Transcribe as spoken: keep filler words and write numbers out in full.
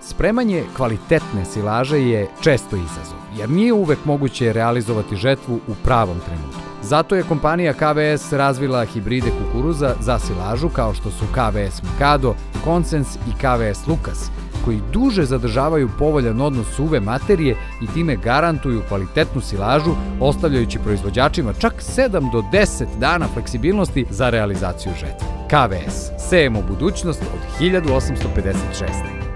Spremanje kvalitetne silaže je često izazov, jer nije uvek moguće realizovati žetvu u pravom trenutku. Zato je kompanija K V S razvila hibride kukuruza za silažu kao što su K V S Mikado, Konsens i K V S Lukas, koji duže zadržavaju povoljan odnos suve materije i time garantuju kvalitetnu silažu, ostavljajući proizvođačima čak sedam do deset dana fleksibilnosti za realizaciju žetve. K V S. Sejemo budućnost od hiljadu osamsto pedeset šeste.